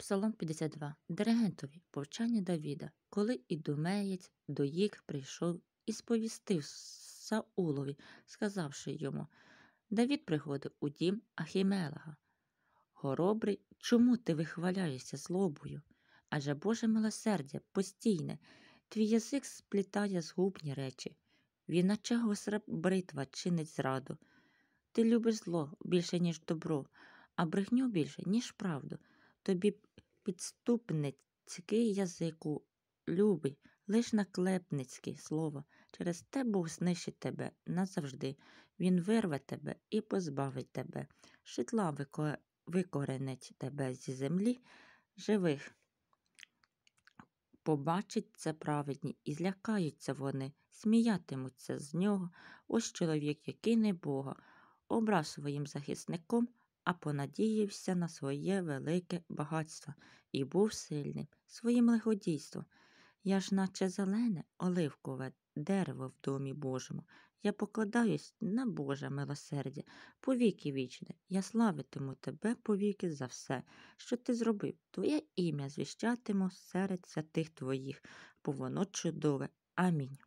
Псалом 52. Диригентові. Повчання Давіда. Коли ідумеєць Доїк прийшов і сповістив Саулові, сказавши йому: Давід приходив у дім Ахімелага. Хоробрий, чому ти вихваляєшся злобою? Адже Боже милосердя постійне, твій язик сплітає згубні речі. Він наче гостра бритва чинить зраду. Ти любиш зло більше, ніж добро, а брехню більше, ніж правду. Тобі підступницький язику любий, лиш наклепницьке слово. Через те Бог знищить тебе назавжди. Він вирве тебе і позбавить тебе. Шитла викоренить тебе зі землі живих. Побачить це праведні, і злякаються вони, сміятимуться з нього. Ось чоловік, який не Бога, обрав своїм захисником, а понадіявся на своє велике багатство і був сильним своїм лиходійством. Я ж наче зелене оливкове дерево в домі Божому. Я покладаюсь на Боже милосердя повіки вічне. Я славитиму тебе повіки за все, що ти зробив. Твоє ім'я звіщатиму серед святих твоїх, бо воно чудове. Амінь.